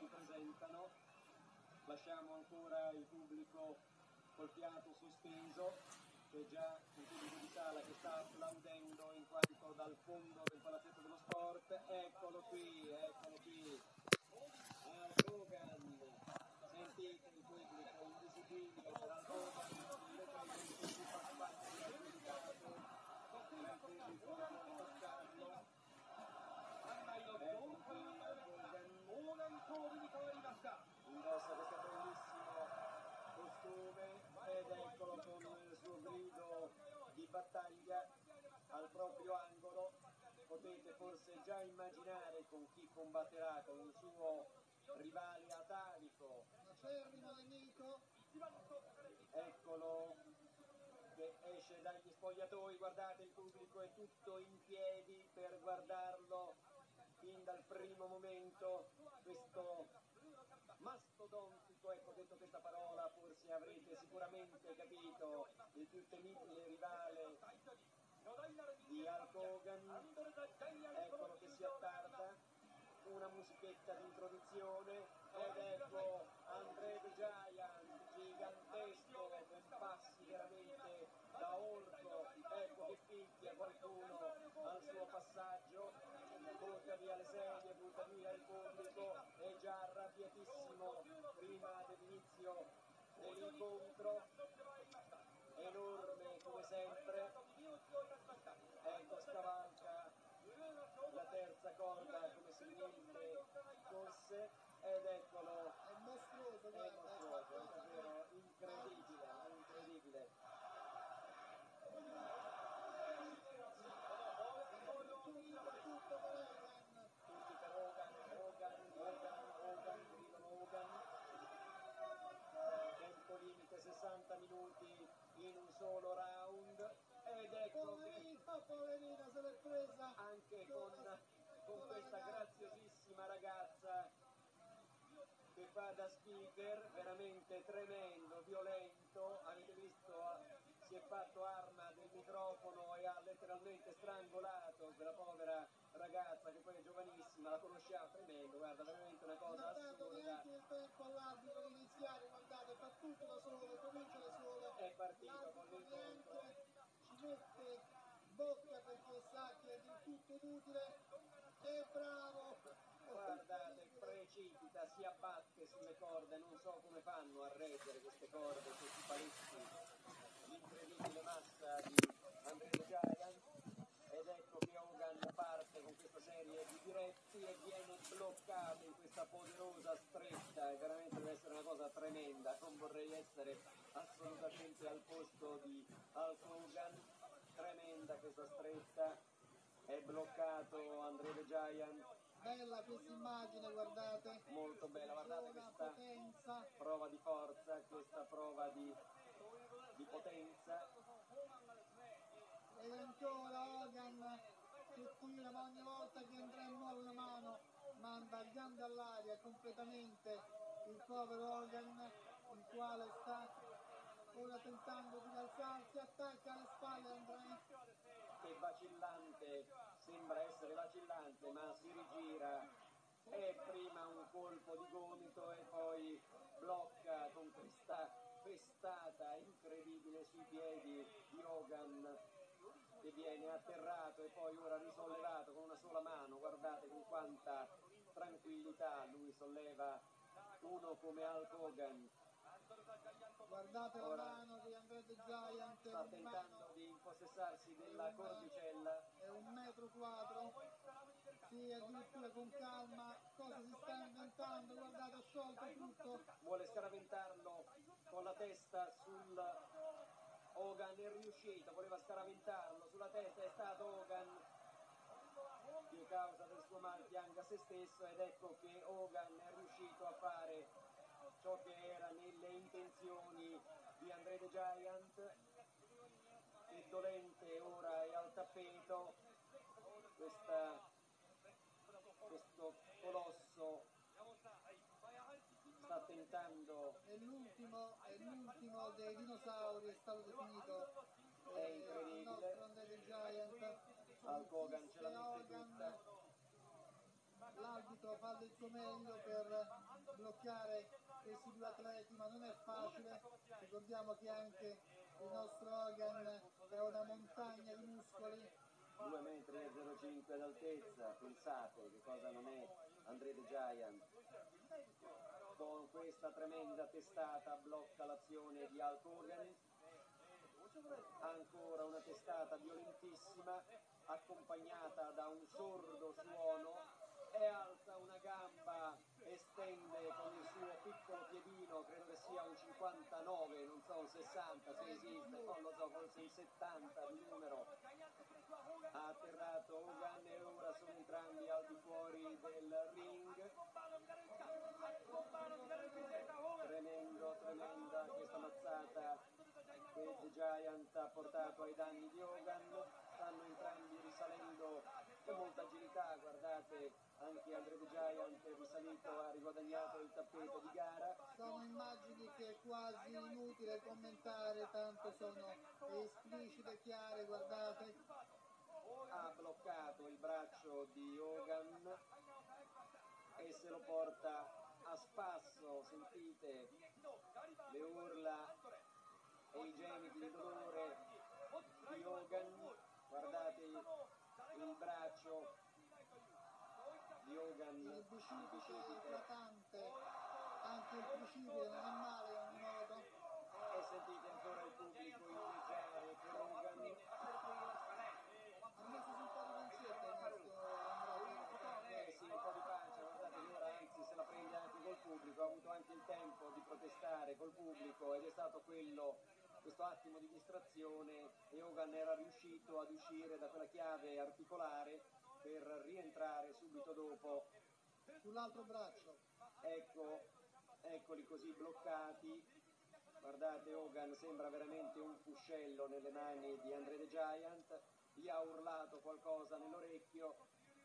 si presentano. Lasciamo ancora il pubblico col fiato sospeso, c'è già un pubblico di sala che sta applaudendo in quanto dal fondo del palazzetto dello sport, eccolo qui, Hulk Hogan, sentite il pubblico invisibile per Hulk Hogan, letteralmente si fa sbattere dal giudicato, il pubblico non vuole toccarlo, eccolo qui Hulk Hogan, indossa questo bellissimo costume ed eccolo con il suo grido di battaglia al proprio angolo. Potete forse già immaginare con chi combatterà, con il suo rivale atavico, acerrimo nemico. Eccolo che esce dagli spogliatoi, guardate il pubblico è tutto in piedi per guardarlo fin dal primo momento, questo mastodontico, ecco, detto questa parola forse avrete sicuramente capito, il più temibile rivale di Hulk Hogan, eccolo che si attarda, una musichetta di introduzione ed ecco André the Giant, gigantesco, con passi veramente da orco, ecco che picchia qualcuno al suo passaggio, butta via le sedie, butta via il pubblico, è già arrabbiatissimo prima dell'inizio dell'incontro, enorme come sempre, ecco scavalca la terza corda come se niente fosse ed eccolo, È mostruoso, è davvero incredibile. Tutti per Hogan, gridano Hogan, tempo limite 60 minuti in un solo round ed ecco che poverina se l'è presa anche con questa graziosissima ragazza che fa da speaker, veramente tremendo, violento, avete visto, si è fatto arma del microfono e ha letteralmente strangolato quella povera ragazza che poi è giovanissima, la conosciamo, tremendo, guarda, veramente una cosa non ha dato assurda. neanche il tempo all'arbitro di iniziare, guardate, fa tutto da solo, comincia da solo, È partito con l'arbitro l'incontro. neanche ci mette bocca perché sa che è del tutto inutile, che bravo, Guardate, precipita, si abbatte sulle corde, non so come fanno a reggere queste corde, questi paletti, l'incredibile massa di André the Giant, ed ecco che Hogan parte con questa serie di diretti e viene bloccato in questa poderosa stretta, e veramente deve essere una cosa tremenda, non vorrei essere assolutamente al posto di Hulk Hogan, tremenda questa stretta, è bloccato André the Giant. bella questa immagine, guardate, Molto bella, guardate una questa potenza, prova di forza, questa prova di potenza. ed ancora Hogan che tira, ma ogni volta che Andrea muove una mano manda le gambe all'aria completamente il povero Hogan, il quale sta ora tentando di alzarsi, attacca alle spalle Andrea, Che vacillante, sembra essere vacillante, ma si rigira e prima un colpo di gomito e poi blocca con questa pestata incredibile sui piedi di Hogan che viene atterrato e poi ora risollevato con una sola mano, guardate con quanta tranquillità lui solleva uno come Hulk Hogan. guardate la Ora mano di Andrea the Giant, sta tentando di impossessarsi della cordicella. è 1 metro quadro, sì, addirittura con calma, cosa si sta inventando, guardate, ha sciolto tutto, Vuole scaraventarlo con la testa sul Hogan, è riuscito, voleva scaraventarlo sulla testa, è stato Hogan che causa del suo mal pianga se stesso ed ecco che Hogan è riuscito a fare ciò che era nelle intenzioni di André the Giant, che dolente ora è al tappeto, questo colosso sta tentando, è l'ultimo dei dinosauri, è stato definito è il incredibile, nostro Andrea the Giant, Hulk Hogan ce la mette Hogan, tutta. l'arbitro fa del suo meglio per bloccare questi due atleti, ma non è facile. Ricordiamo che anche il nostro Hogan è una montagna di muscoli. 2,05 m d'altezza, pensate che cosa non è André the Giant. Con questa tremenda testata blocca l'azione di Hulk Hogan. Ancora una testata violentissima, accompagnata da un sordo suono, e alza una gamba, estende con il suo piccolo piedino, credo che sia un 59, non so, un 60 se esiste, non lo so, forse un 70 di numero. Ha atterrato Hogan e ora sono entrambi al di fuori del ring. Tremenda questa mazzata che The Giant ha portato ai danni di Hogan. Stanno entrambi risalendo con molta agilità, guardate, anche André the Giant è risalito, ha riguadagnato il tappeto di gara. Sono immagini che è quasi inutile commentare, tanto sono esplicite e chiare, guardate. Ha bloccato il braccio di Hogan e se lo porta a spasso, sentite le urla e i gemiti di dolore di Hogan, guardate il braccio di Hogan, Il bicipite eclatante, anche il tricipite non è male a ogni modo. e sentite ancora il pubblico inneggiare per Hogan. Ha messo su un po' di pancetta il nostro Andrea. Sì, un po' di pancia, guardate che ora anzi se la prende anche col pubblico, ha avuto anche il tempo di protestare col pubblico ed è stato questo attimo di distrazione, e Hogan era riuscito ad uscire da quella chiave articolare per rientrare subito dopo. Sull'altro braccio. Eccoli così bloccati. Guardate, Hogan sembra veramente un fuscello nelle mani di André the Giant. Gli ha urlato qualcosa nell'orecchio,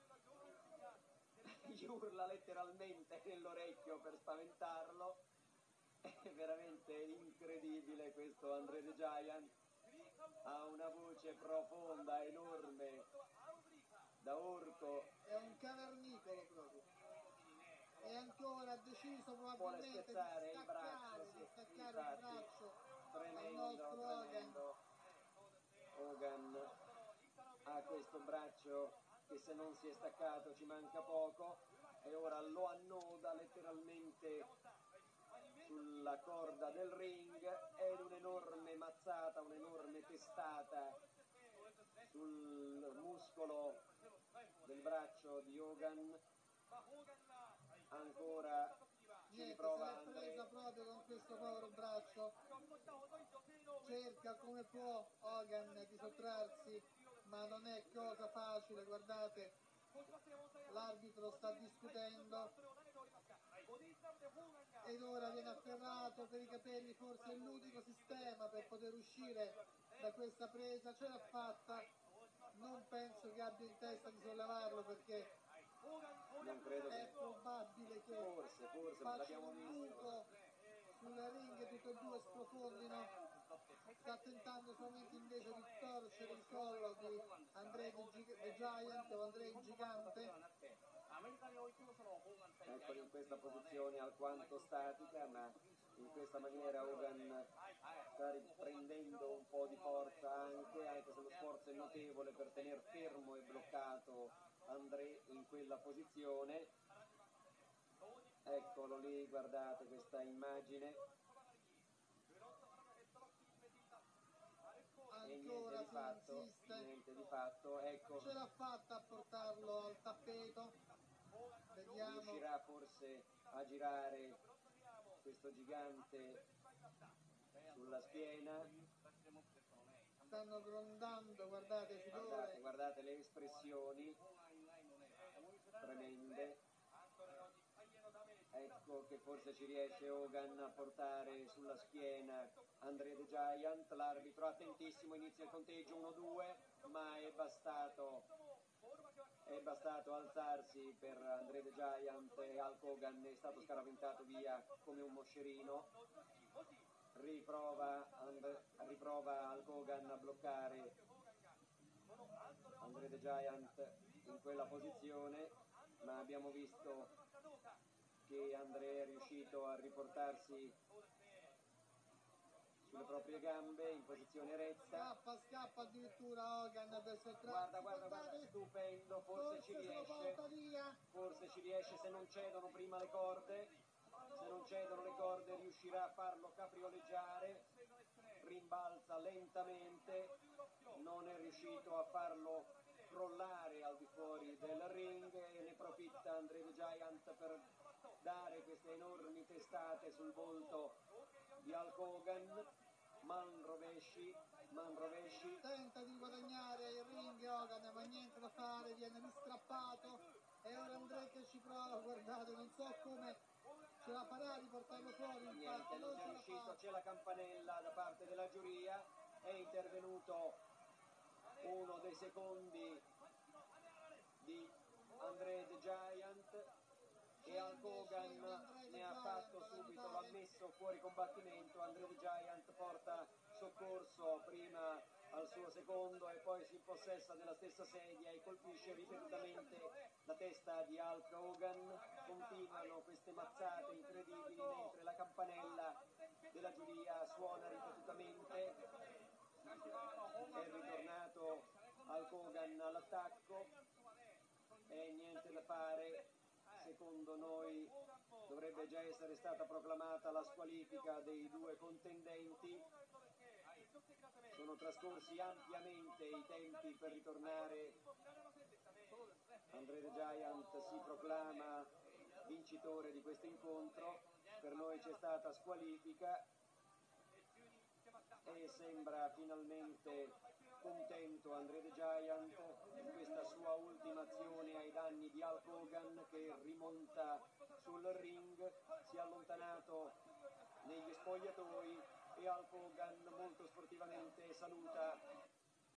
gli urla letteralmente nell'orecchio per spaventarlo. È veramente incredibile questo André the Giant. Ha una voce profonda, enorme, da orco. È un cavernicolo proprio. E ancora ha deciso Vuole probabilmente spezzare di il braccio, staccare sì, il infatti, braccio al tremendo. nostro Hogan. Hogan ha questo braccio che se non si è staccato ci manca poco, e ora lo annoda letteralmente sulla corda del ring, ed un'enorme mazzata, un'enorme testata sul muscolo del braccio di Hogan. Ancora ci Niente, se riprova l'è presa André. proprio con questo povero braccio. Cerca come può Hogan di sottrarsi, ma non è cosa facile, guardate. L'arbitro sta discutendo ed ora viene afferrato per i capelli, forse è l'unico sistema per poter uscire da questa presa. Ce l'ha fatta, non penso che abbia in testa di sollevarlo, perché Non credo è che... probabile che Forse, facciano l'abbiamo un visto. buco sul ring e tutti e due sprofondino. Sta tentando solamente invece di torcere il collo di André the Giant, o André il Gigante. Eccoli in questa posizione alquanto statica, ma in questa maniera Hogan sta riprendendo un po' di forza, anche se lo sforzo è notevole per tenere fermo e bloccato André in quella posizione. Eccolo lì, guardate questa immagine. E Ancora si insiste. niente di fatto, ecco. Ce l'ha fatta a portarlo al tappeto. Vediamo. Riuscirà forse a girare questo gigante sulla schiena. Stanno grondando, guardate, sudore. Guardate le espressioni tremende. Ecco che forse ci riesce Hogan a portare sulla schiena André the Giant. L'arbitro attentissimo, inizia il conteggio 1-2, ma è bastato alzarsi per André the Giant, e Hulk Hogan è stato scaraventato via come un moscerino. Riprova Hulk Hogan a bloccare André the Giant in quella posizione, ma abbiamo visto che André è riuscito a riportarsi sulle proprie gambe in posizione eretta. Scappa addirittura Hogan per sottrarsi. Guarda, stupendo, forse ci riesce se non cedono prima le corde. Se non cedono le corde riuscirà a farlo caprioleggiare, rimbalza lentamente, non è riuscito a farlo crollare al di fuori del ring e ne approfitta André the Giant per dare queste enormi testate sul volto di Hulk Hogan. Man rovesci, tenta di guadagnare il ring Hogan, ma niente da fare, viene ristrappato e ora André che ci prova, guardate, non so come ce la farà di portarlo fuori, infatti non è riuscito, c'è la campanella da parte della giuria, è intervenuto uno dei secondi di André the Giant e Hulk Hogan ne ha fatto subito, l'ha messo fuori combattimento. André the Giant porta soccorso prima al suo secondo e poi si impossessa della stessa sedia e colpisce ripetutamente la testa di Hulk Hogan. Continuano queste mazzate incredibili mentre la campanella della giuria suona ripetutamente. È ritornato Hulk Hogan all'attacco e niente da fare, secondo noi dovrebbe già essere stata proclamata la squalifica dei due contendenti. Sono trascorsi ampiamente i tempi per ritornare. André the Giant si proclama vincitore di questo incontro, per noi c'è stata squalifica e sembra finalmente contento André the Giant di questa sua ultima azione ai danni di Hulk Hogan, che rimonta sul ring, si è allontanato negli spogliatoi e Hulk Hogan molto sportivamente saluta